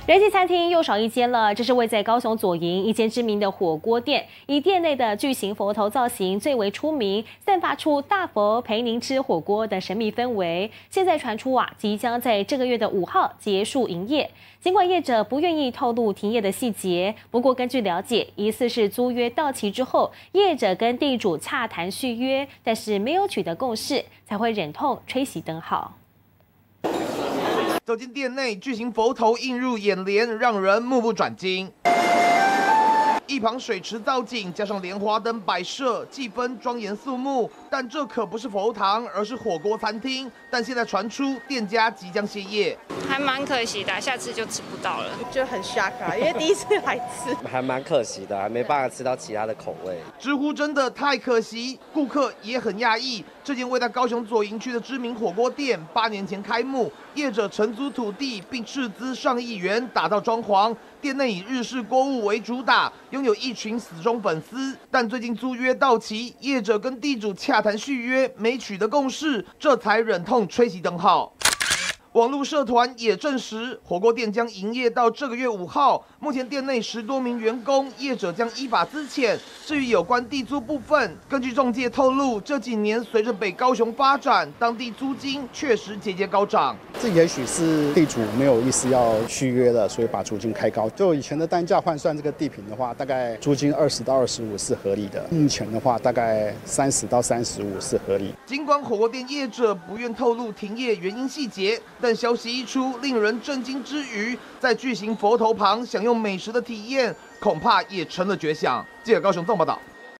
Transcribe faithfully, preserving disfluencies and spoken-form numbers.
人气餐厅又少一间了，这是位在高雄左营一间知名的火锅店，以店内的巨型佛头造型最为出名，散发出大佛陪您吃火锅的神秘氛围。现在传出啊，即将在这个月的五号结束营业。尽管业者不愿意透露停业的细节，不过根据了解，疑似是租约到期之后，业者跟地主洽谈续约，但是没有取得共识，才会忍痛吹熄灯号。 走进店内，巨型佛头映入眼帘，让人目不转睛。一旁水池造景，加上莲花灯摆设，气氛庄严肃穆。但这可不是佛堂，而是火锅餐厅。但现在传出店家即将歇业， 还蛮可惜的，下次就吃不到了， 就很 shock 啊，因为第一次来吃， 还蛮可惜的，还没办法吃到其他的口味。 直呼真的太可惜，顾客也很讶异。这间位在高雄左营区的知名火锅店，八年前开幕，业者承租土地，并斥资上亿元打造装潢。店内以日式锅物为主打，拥有一群死忠粉丝。但最近租约到期，业者跟地主洽谈续约，没取得共识，这才忍痛吹熄灯号。 网络社团也证实，火锅店将营业到这个月五号。目前店内十多名员工，业者将依法资遣。至于有关地租部分，根据仲介透露，这几年随着北高雄发展，当地租金确实节节高涨。 这也许是地主没有意思要续约了，所以把租金开高。就以前的单价换算这个地坪的话，大概租金二十到二十五是合理的。目前的话，大概三十到三十五是合理。 尽管火锅店业者不愿透露停业原因细节。 但消息一出，令人震惊之余，在巨型佛头旁享用美食的体验，恐怕也成了绝响。记者高雄纵报道。